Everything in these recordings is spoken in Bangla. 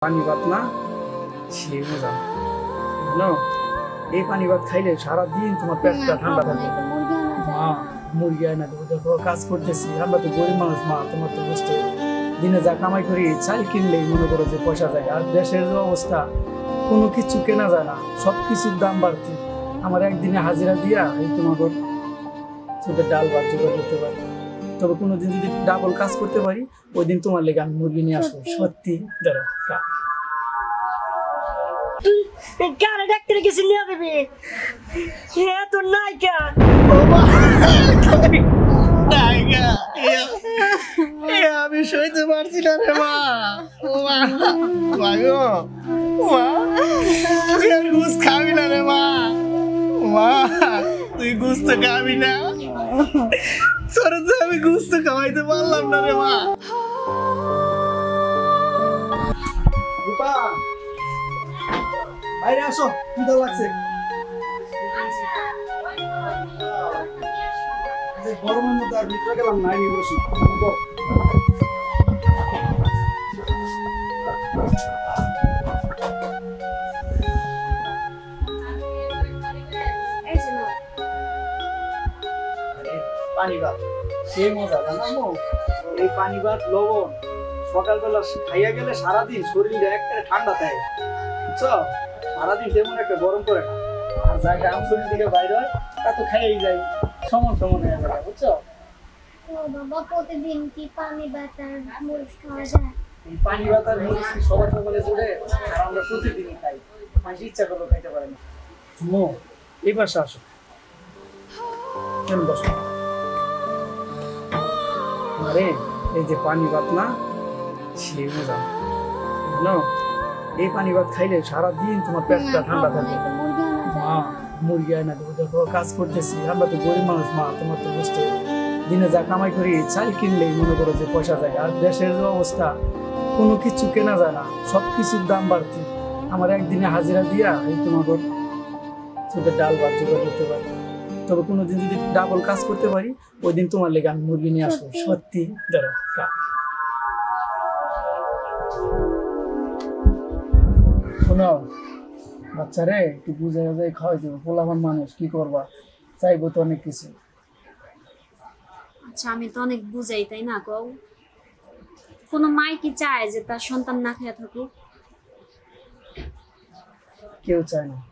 পানি ভাত না সেই মজা বুঝলো। এই পানি ভাত খাইলে সারাদিন তোমার পেটটা ঠান্ডা থাকে। মা মুরগি আয় না দেবো, দেখো কাজ করতেছি, আমরা তো গরিব মানুষ মা, তোমার তো বুঝতে হবে। দিনে যা কামাই করি চাল কিনলেই মনে করো যে পয়সা যায়, আর দেশের যে অবস্থা কোনো কিছু কেনা যায় না, সব কিছুর দাম বাড়তি। আমার একদিনে হাজিরা দিয়া এই তোমার সেটা ডাল ভাত জোগাড় করতে পারি, তবে কোনোদিন যদি ডাবল কাজ করতে পারি ওই দিন তোমার লেগে আমি মুরগি নিয়ে আসবো। সত্যি ধরো কারে ডাক্তার কাছে নিয়ে দেবে তো নায়িকা নায়িকা আমি সইতে পারছি না রে মা। তুই আর ঘুষ খাবি না রে মা। তুই ঘুষ তো খাবি না, তোর তো আমি ঘুষ তো খাওয়াইতে পারলাম না রে মা। রূপা বাইরে আসো, কি দাও লাগছে? গরমের মধ্যে আর ভিতরে গেলাম না, নিয়ে বসি। পানি ভাত সেই মজা জানো, এই পানি ভাত লবণ সকালবেলা খাইয়া গেলে সারাদিন শরীরটা একটা ঠান্ডা থাকে, বুঝছো? সারাদিন তেমন একটা গরম করে না, আর যা গ্রাম শরীর থেকে বাইরে হয় তা তো খাইয়াই যায়, সমান সমান হয়ে যায়, বুঝছো? বাবা প্রতিদিন কি পানি ভাত আর মরিচ খাওয়া যায়? এই পানি ভাত আর মরিচ সবার সকালে জুড়ে আর আমরা প্রতিদিনই খাই, মানুষ ইচ্ছা করলেও খাইতে পারে না। মো এই পাশে আসো, কেন বসো? আরে এই যে পানি ভাত না সেই মজা বুঝলো। এই পানি ভাত খাইলে সারাদিন তোমার পেটটা ঠান্ডা থাকে। মা মুরগি আয় না দেবো, দেখো কাজ করতেছি, আমরা তো গরিব মানুষ মা, তোমার তো বুঝতে হবে। দিনে যা কামাই করি চাল কিনলেই মনে করো যে পয়সা যায়, আর দেশের যে অবস্থা কোনো কিছু কেনা যায় না, সব কিছুর দাম বাড়তি। আমার একদিনে হাজিরা দিয়া এই তোমার সেটা ডাল ভাত জোগাড় করতে পারি, তবে কোনোদিন যদি ডাবল কাজ করতে পারি ওই দিন তোমার লেগে আমি মুরগি নিয়ে আসবো। সত্যি ধরো শোনো, বাচ্চারে একটু বুঝে বুঝে খাওয়াই দেবো, পোলাপান মানুষ কি করবা, চাইবো তো অনেক কিছু। আচ্ছা আমি তো অনেক বুঝাই, তাই না কও? কোনো মাই কি চায় যে তার সন্তান না খেয়ে থাকুক? কেউ চায় না।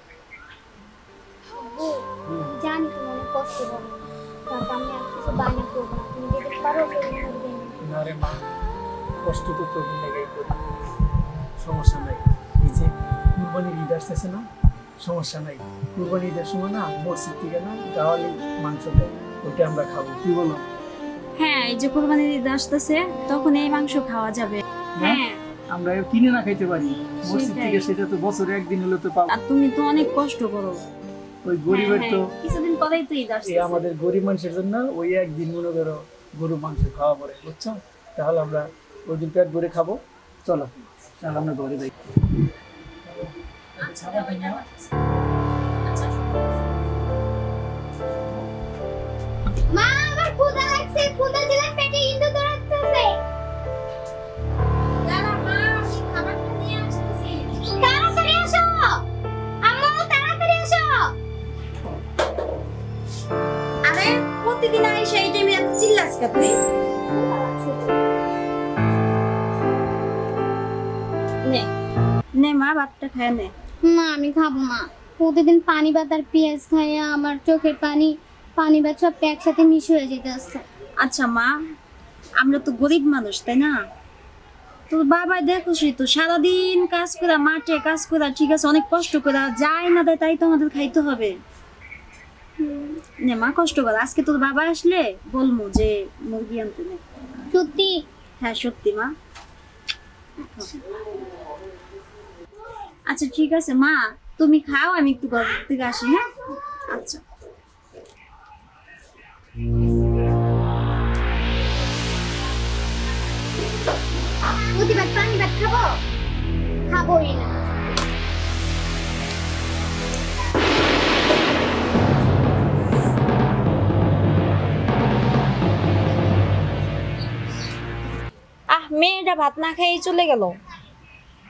জানি তুমি অনেক কষ্ট করো, তারপর আমি আর কিছু বায়না করবো না, তুমি যেতে পারো না রে মা, কষ্ট তো তোর লেগেই করি, সমস্যা নাই। এই যে কুরবানির ঈদ আসতেছে না, সমস্যা নাই, কুরবানি ঈদের সময় না মসজিদ থেকে না গাওয়ালি মাংস দেয়, ওইটা আমরা খাবো, কি বলো? হ্যাঁ এই যে কোরবানির ঈদ আসতেছে তখন এই মাংস খাওয়া যাবে। হ্যাঁ আমরা কিনে না খাইতে পারি মসজিদ থেকে, সেটা তো বছরে একদিন হলে তো পাবো। আর তুমি তো অনেক কষ্ট করো, ওই গরিবের তো কিছুদিন পরেই তো ঈদ আসছে, আমাদের গরিব মানুষের জন্য ওই একদিন মনে করো গরু মাংস খাওয়া পড়ে, বুঝছো? তাহলে আমরা ওই দিন পেট ভরে খাবো। চলো তাহলে আমরা ঘরে যাই। মা আমার ক্ষুধা লাগছে, ক্ষুধা দিলে পেটে ইন্দু দৌড়াচ্ছে। দাঁড়া মা, আমি খাবারটা নিয়ে আসতেছি। তাড়াতাড়ি আসো আম্মু, তাড়াতাড়ি আসো। আরে প্রতিদিন আইসা এই টাইমে এত চিল্লাস কে তুই? নে নে মা ভাতটা খায় নে। মা আমি খাবো না, প্রতিদিন পানি ভাত আর পেঁয়াজ খাইয়া আমার চোখের পানি ভাত সব একসাথে মিশে হয়ে যেতে আসছে। আচ্ছা মা, আমরা তো গরিব মানুষ তাই না? তোর বাবা দেখোসই তো সারাদিন কাজ করা, মাঠে কাজ করা, ঠিক আছে অনেক কষ্ট করা, যাই না দেয় তাই তো আমাদের খাইতে হবে। নে মা কষ্ট কর, আজকে তোর বাবা আসলে বলবো যে মুরগি আনতে নে। সত্যি? হ্যাঁ সত্যি মা। আচ্ছা ঠিক আছে মা, তুমি খাও, আমি একটু ঘর থেকে আসি। হ্যাঁ আচ্ছা। প্রতিবার পানি ভাত খাবো? খাবোই না। মেয়েটা ভাত না খেয়ে চলে গেল।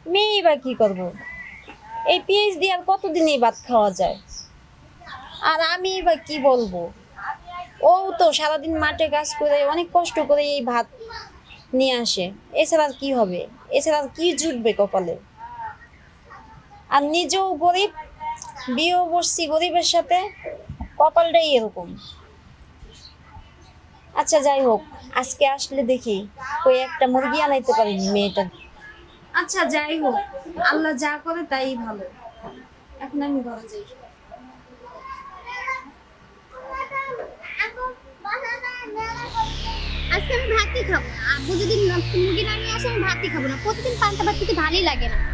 মেয়ে বা কি করব? এই পেঁয়াজ দিয়ে আর কতদিন এই ভাত খাওয়া যায়? আর আমি বা কি বলবো? ও তো সারাদিন মাঠে কাজ করে অনেক কষ্ট করে এই ভাত নিয়ে আসে। এছাড়া আর কি হবে? এছাড়া আর কি জুটবে কপালে? আর নিজেও গরিব, বিয়েও বসছি গরিবের সাথে, কপালটাই এরকম। আচ্ছা যাই হোক, আজকে আসলে দেখি ওই একটা মুরগি আনাইতে পারিনি মেয়েটা। আচ্ছা যাই হোক, আল্লাহ যা করে তাই ভালো। এখন আমি ঘরে যাই। আজকে আমি ভাতই খাবো না। আব্বু যদি মুরগি না নিয়ে আসে আমি ভাতই খাবো না। প্রতিদিন পান্তা ভাত খেতে ভালোই লাগে না।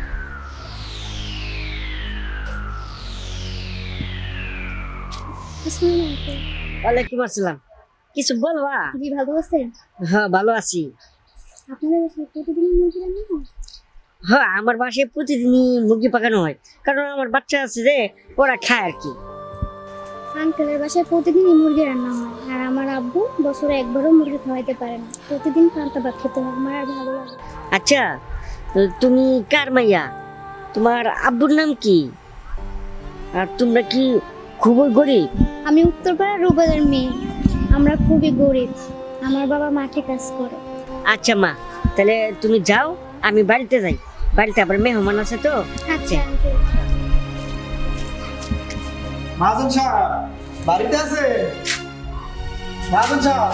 ওয়ালাইকুম আসসালাম। কিছু বলবা? জি, ভালো আছেন? হ্যাঁ ভালো আছি। আপনাদের বাসায় প্রতিদিন মুরগি রান্না হয়? হ্যাঁ আমার বাসায় প্রতিদিনই মুরগি পাকানো হয়, কারণ আমার বাচ্চা আছে যে ওরা খায় আর কি। আঙ্কেলের বাসায় প্রতিদিনই মুরগি রান্না হয়, আর আমার আব্বু বছরে একবারও মুরগি খাওয়াইতে পারে না। প্রতিদিন পান্তা ভাত খেতে হয়, আমার আর ভালো লাগে। আচ্ছা, তো তুমি কার মাইয়া? তোমার আব্বুর নাম কি? আর তোমরা কি খুবই গরিব? আমি উত্তরপাড়া রুবেলের মেয়ে। আমরা খুবই গরিব। আমার বাবা মাঠে কাজ করে। আচ্ছা মা, তাহলে তুমি যাও, আমি বাড়িতে যাই। বাড়িতে আবার মেহমান আছে তো। আচ্ছা আঙ্কেল। মাজন সাহেব বাড়িতে আছে? মাজন সাহেব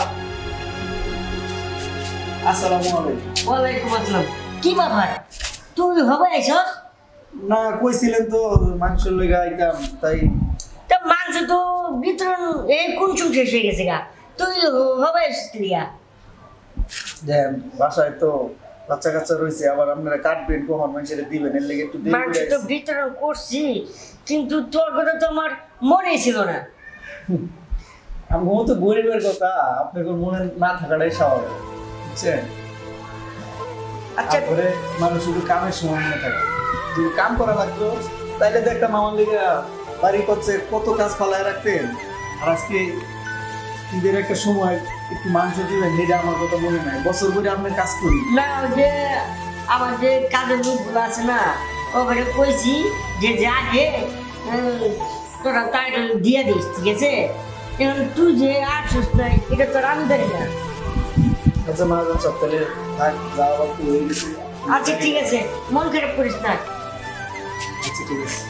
আসসালামু আলাইকুম। ওয়ালাইকুম আসসালাম। কি ব্যাপার, তুই হবে এসব? না কইছিলেন তো মাংসের লেগে আইতাম, তাই। তা মাংস তো বিতরণ এই কোন চুল শেষ হয়ে গেছে গা, তুই হবে এসেছিলিয়া? দেন বাসায় তো বাচ্চা কাচ্চা রয়েছে, আবার আপনারা কাটবেন কখন মানুষের দিবেন, এর লেগে একটু দেরি মাংস করে তো আইছি। বিতরণ করছি, কিন্তু তোর কথা তো আমার মনে ছিল না। আমি তো গরিবের কথা আপনার মনে না থাকাটাই স্বাভাবিক, বুঝছেন? আচ্ছা তারপরে মানুষ শুধু কামের সময় মনে থাকে, যদি কাম করা লাগতো তাইলে দেখতাম আমার লেগে বাড়ি করছে কত কাজ ফালায় রাখতেন। আর আজকে ঈদের একটা সময় একটু মাংস দিবেন, এটা আমার কথা মনে নাই। বছর করে আপনার কাজ করি না, ওই যে আমার যে কাজের লোকগুলো আছে না, ওখানে কইছি যে আগে তোরা টাইটেল দিয়ে দিস, ঠিক আছে? এখন তুই যে আসছিস নাই, এটা তোর আমি জানি না। আচ্ছা মহাজন সব তাহলে থাক, যাওয়া একটু হয়ে গেছে। আচ্ছা ঠিক আছে, মন খারাপ করিস না। আচ্ছা ঠিক আছে।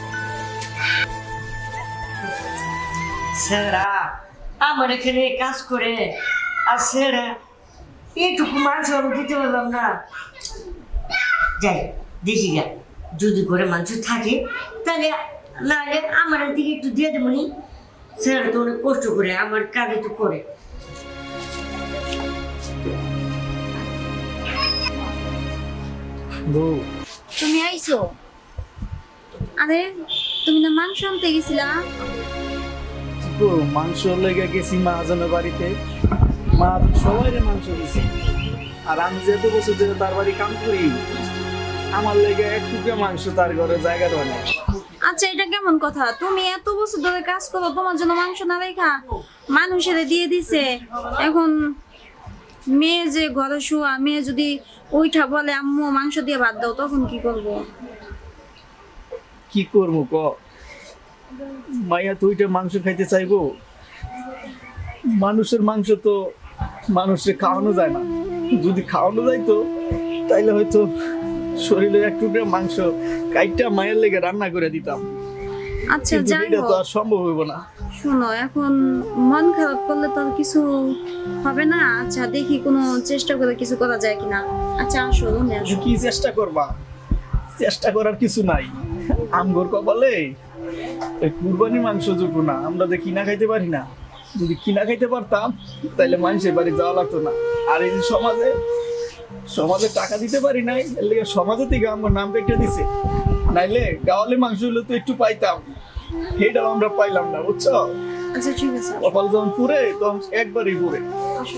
স্যারা আমার এখানে কাজ করে, আর স্যারা এইটুকু মাংস আমি দিতে পারলাম না। যাই দেখি গা, যদি করে মাংস থাকে তাহলে, নাহলে আমার দিকে একটু দিয়ে দেবো নি। স্যার তো অনেক কষ্ট করে আমার কাজে তো করে। তুমি আইছো? আরে তুমি না মাংস আনতে গেছিলা? মাংস লেগে গেছি মহাজনের বাড়িতে, মহাজন সবাই মাংস দিছে। আর আমি যেহেতু বছর ধরে তার বাড়ি কাম করি, আমার লেগে এক টুকরা মাংস তার ঘরে জায়গা দেওয়া নেই। আচ্ছা এটা কেমন কথা? তুমি এত বছর ধরে কাজ করো, তোমার জন্য মাংস না রেখা মানুষের দিয়ে দিছে। এখন মেয়ে যে ঘরে শোয়া, মেয়ে যদি ওইটা বলে আম্মু মাংস দিয়ে ভাত দাও, তখন কি করবো? কি করবো ক? মাইয়া তো ওইটা মাংস খাইতে চাইবো? মানুষের মাংস তো মানুষের খাওয়ানো যায় না। যদি খাওয়ানো যাইতো তাইলে হয়তো শরীরের এক টুকরা মাংস কাইটা মায়ের লেগে রান্না করে দিতাম। আচ্ছা কিন্তু যাই এটা তো হোক, আর সম্ভব হইব না। শোনো এখন মন খারাপ করলে তো আর কিছু হবে না। আচ্ছা দেখি কোনো চেষ্টা করে কিছু করা যায় কিনা। আচ্ছা আসো, রুমে আসো। কি চেষ্টা করবা? চেষ্টা করার কিছু নাই। আমগোর কপালে এই কুরবানি মাংস জুটবো না, আমরা যে কিনা খাইতে পারি না। যদি কিনা খাইতে পারতাম তাইলে মানুষের বাড়ি যাওয়া লাগতো না। আর এই যে সমাজে টাকা দিতে পারি নাই, এর লেগে সমাজে থেকে আমার নাম রেখে দিছে। নাইলে গাওয়ালে মাংস হলে তো একটু পাইতাম, সেটাও আমরা পাইলাম না, বুঝছো? আচ্ছা ঠিক আছে, কপাল যখন পুরে তখন একবারই পুরে। আসো।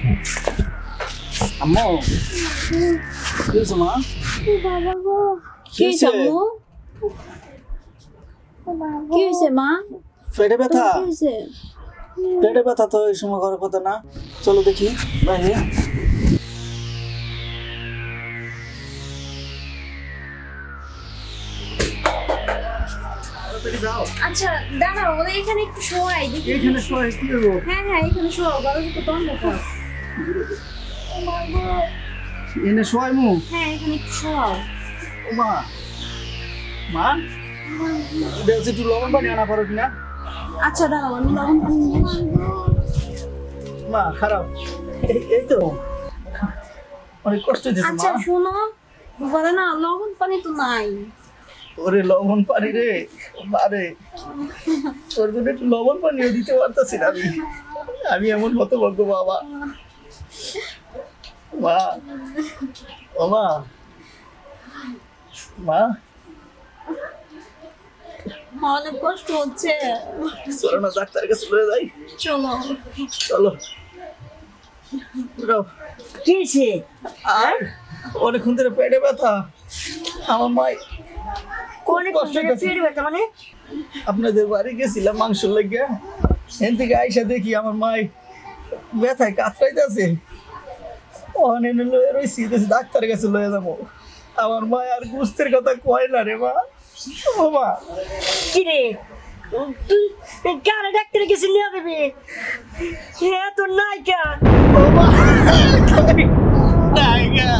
আম্মু কি হয়েছে মা? বাবা গো, কি হয়েছে আম্মু? কি হয়েছে মা? পেটে ব্যথা? কি হয়েছে? পেটে ব্যথা তো এই সময় করার কথা না। চলো দেখি বাইরে। যাও আচ্ছা দাঁড়াও, ওদের এখানে একটু শোয়াই দেখি। এখানে শোয় কি হবো? হ্যাঁ হ্যাঁ, এখানে শোয়াও, দরজা তো বন্ধ কর। এনে শোয় মু। হ্যাঁ, এখানে একটু শোয়াও। ও মা, মা দেখছি একটু লবণ পানি আনা পারো কিনা? আচ্ছা দাঁড়াও, আমি লবণ পানি নিয়ে আসি। মা খারাপ, এই তো অনেক কষ্ট দিচ্ছে আচ্ছা মা। শোনো, বলে না লবণ পানি তো নাই। ওরে লবণ পানি রে, আরে তোর জন্য একটু লবণ পানিও দিতে পারতাছি না আমি। আমি এমন হতভাগ্য বাবা। মা, ও মা, মা অনেক কষ্ট হচ্ছে। চলো না ডাক্তারের কাছে চলে যাই। চলো চলো উঠাও। কি হয়েছে? আর অনেকক্ষণ ধরে পেটে ব্যথা। আমার মা অনেক কষ্ট হইতাছে। পেট ব্যথা মানে? আপনাদের বাড়ি গেছিলাম মাংস লেগে, এন থেকে আইসা দেখি আমার মাই ব্যথায় কাতরাইতেছে। অনেক লয়ে রয়েছি, ডাক্তারের কাছে লয়ে যাবো। আমার মা আর গুস্তের কথা কয় না রে মা। ও মা, কি রে, তুই কারে ডাক্তারের কাছে নিয়ে দেবে? হ্যাঁ তোর নায়িকা। ও মা, নায়িকা,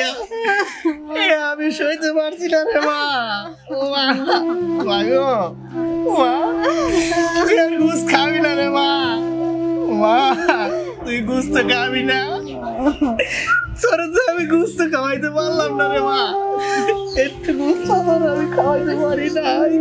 আমি সইতে পারছি না রে মা। ও মা, মা গো, মা তুই আর ঘুষ খাবি না রে মা। মা তুই ঘুষ তো খাবি না। তোর তো আমি ঘুষ তো খাওয়াইতে পারলাম না রে মা। একটু ঘুষ আমার আমি খাওয়াইতে পারি নাই।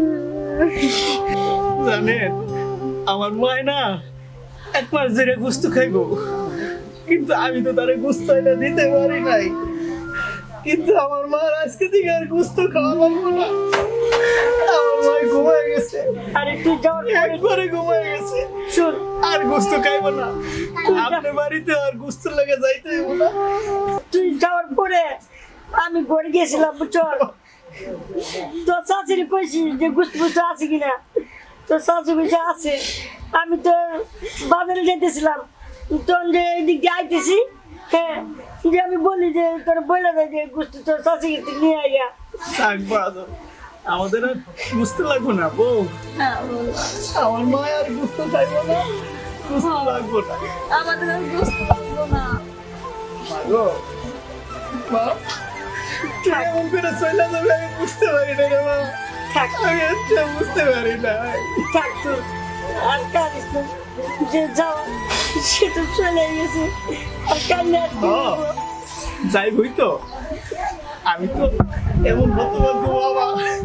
জানেন আমার মায় না 1 মাস ধরে ঘুষ তো খাইবো, কিন্তু আমি তো তারে গুস্ত এটা দিতে পারি নাই। কিন্তু আমার মা আজকে থেকে আর গুস্ত খাওয়া লাগবো না। আমার মা ঘুমায় গেছে, আরে তুই যাওয়ার পরে একবারে ঘুমায় গেছে। শোন, আর গুস্ত খাইবো না। আপনার বাড়িতে আর গুস্ত লেগে যাইতে হইবো না। তুই যাওয়ার পরে আমি ঘরে গেছিলাম চল, তোর শাশুড়ি কইছি যে গুস্ত গুস্ত আছে কিনা। তোর শাশুড়ি কইছে আছে। আমি তো বাজারে যেতেছিলাম, তোর যে এদিক দিয়ে আইতেছি, হ্যাঁ যে আমি বলি যে তোর বলে দেয় যে গুস্ত তোর শাশুড়ি নিয়ে আইয়া। থাকবো আদর, আমাদের আর বুঝতে লাগবো না বউ। আমার মা আর গুস্ত খাইবো না, গুস্ত লাগবো না। আমাদের আর গোস্ত লাগবো না। মা গো, মা তুই এমন করে চলে যাবে আমি বুঝতে পারি না রে মা। থাক আমি একটা বুঝতে পারি না। থাক তোর আর কাঁদিস না, যে যাও সে তো চলে গেছে, আর কান্না আর কি হ্যাঁ, করবো? যাই বই তো, আমি তো এমন হতভাগ্য বাবা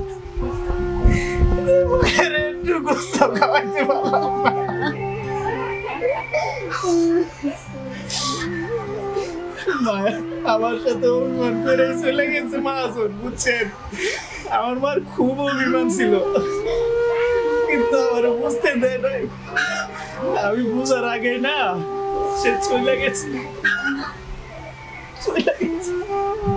যে মুখের একটু গোস্ত খাওয়াইতে পারলাম না। মা আমার সাথে অভিমান করে চলে গেছে মহাজন, বুঝছেন? আমার মার খুব অভিমান ছিল, কিন্তু আমার বুঝতে দেয় নাই। আমি বুঝার আগে না সে চলে গেছে, চলে গেছে।